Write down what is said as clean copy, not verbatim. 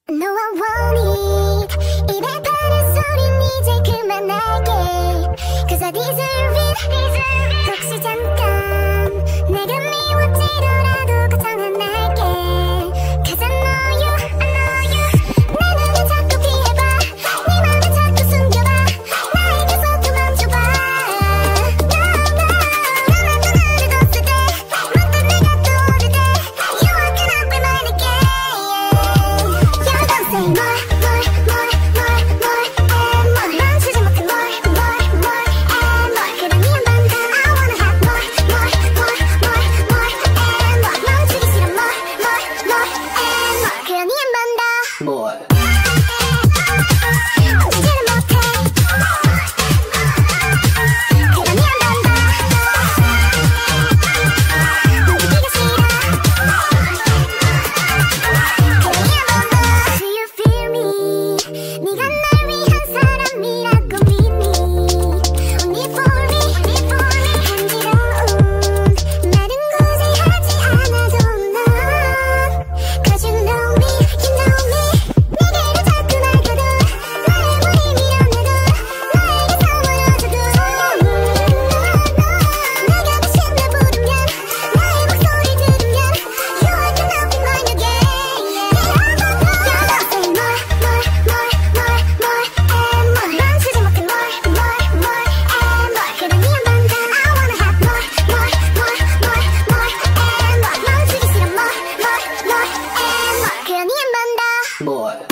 너와 원해 입에 바른 소린 이제 그만할게 Cause I deserve it 혹시 잠깐 내가 미워지더라도 걱정 안 할게 Cause I know you 내 맘을 자꾸 피해봐 네 맘을 자꾸 숨겨봐 나에게서 도망쳐봐 나만 또 나를 뒀을 때 문득 내가 떠오를 때 You are gonna be mine again You don't say more 멈추지 못해 more and more 그런 네 한반다 I wanna have more and more 멈추기 싫어 more 그런 네 한반다 More. 멈추지를 못해 그런 네 한반다 멈추기가 싫어 그런 네 한반다 Do you feel me 네가 날 위한 사람이라고 믿니 Only for me 간지러운 말은 굳이 하지 않아도 넌 Cause you know me 내게로 자꾸 날거든 나의 몸이 밀어내도 나에게 사물어져도 내가 다시 날 부르면 나의 목소리 들으면 You are gonna be mine again You don't say more 멈추지 못해 more and more 그런 네 한반다 I wanna have more and more 멈추기 싫어 more 그런 네 한반다 More.